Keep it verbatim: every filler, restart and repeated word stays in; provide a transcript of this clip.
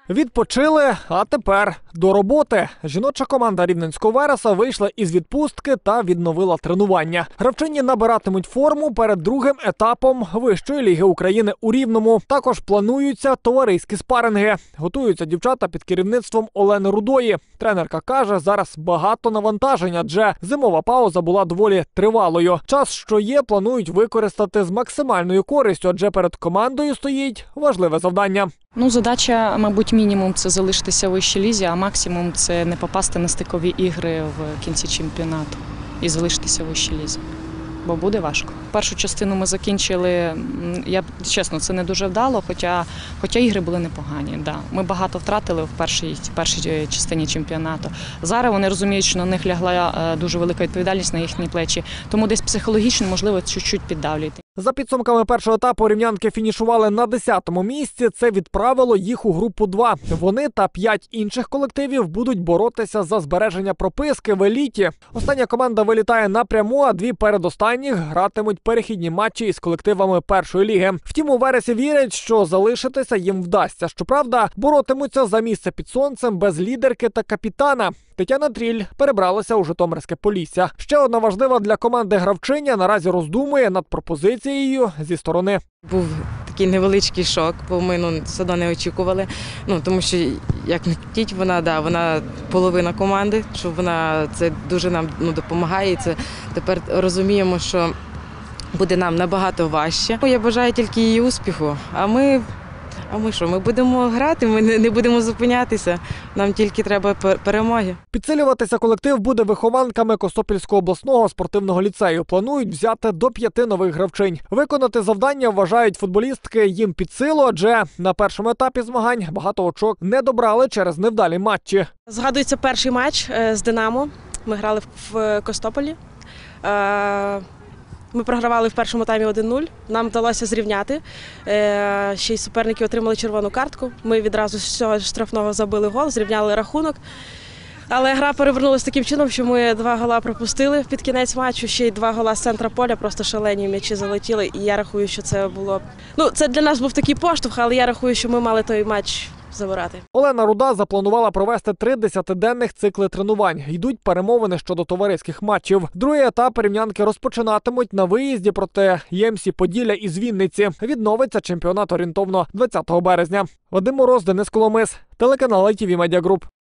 Відпочили, а тепер до роботи. Жіноча команда Рівненського Вереса вийшла із відпустки та відновила тренування. Гравчині набиратимуть форму перед другим етапом Вищої ліги України у Рівному. Також плануються товариські спаринги. Готуються дівчата під керівництвом Олени Рудої. Тренерка каже, зараз багато навантажень, адже зимова пауза була доволі тривалою. Час, що є, планують використати з максимальною користю, адже перед командою стоїть важливе завдання. Ну, задача, мабуть, мінімум – це залишитися в вищій лізі, а максимум – це не попасти на стикові ігри в кінці чемпіонату і залишитися в вищій лізі. Бо буде важко. Першу частину ми закінчили, я чесно, це не дуже вдало, хоча, хоча ігри були непогані. Да. Ми багато втратили в першій, першій частині чемпіонату. Зараз вони розуміють, що на них лягла дуже велика відповідальність на їхні плечі, тому десь психологічно, можливо, чуть-чуть піддавлюють. За підсумками першого етапу рівнянки фінішували на десятому місці. Це відправило їх у групу два. Вони та п'ять інших колективів будуть боротися за збереження прописки в еліті. Остання команда вилітає напряму, а дві передостанніх гратимуть перехідні матчі із колективами першої ліги. Втім, у Вересі вірять, що залишитися їм вдасться. Щоправда, боротимуться за місце під сонцем без лідерки та капітана. Тетяна Тріль перебралася у Житомирське Полісся. Ще одна важлива для команди гравчиня наразі роздумує над пропозицією зі сторони. Був такий невеличкий шок, бо ми ну, все одно не очікували. Ну, тому що, як не хотіть, вона, да, вона половина команди, що вона це дуже нам ну, допомагає. І це тепер розуміємо, що буде нам набагато важче. Я бажаю тільки її успіху, а ми... А ми що, ми будемо грати, ми не будемо зупинятися, нам тільки треба перемоги. Підсилюватися колектив буде вихованками Костопільського обласного спортивного ліцею. Планують взяти до п'яти нових гравчинь. Виконати завдання вважають футболістки їм під силу, адже на першому етапі змагань багато очок не добрали через невдалі матчі. Згадується перший матч з «Динамо». Ми грали в Костополі. Ми програвали в першому таймі один нуль, нам вдалося зрівняти, ще й суперники отримали червону картку, ми відразу з цього штрафного забили гол, зрівняли рахунок. Але гра перевернулася таким чином, що ми два гола пропустили під кінець матчу, ще й два гола з центра поля, просто шалені м'ячі залетіли, і я рахую, що це було... Ну, це для нас був такий поштовх, але я рахую, що ми мали той матч забирати. Олена Руда запланувала провести три десятиденних цикли тренувань. Йдуть перемовини щодо товариських матчів. Другий етап рівнянки розпочинатимуть на виїзді проти ЄМСі Поділля із Вінниці. Відновиться чемпіонат орієнтовно двадцятого березня. Вадим Мороз, Денис Коломис, телеканал ай ті ві Медіа Груп.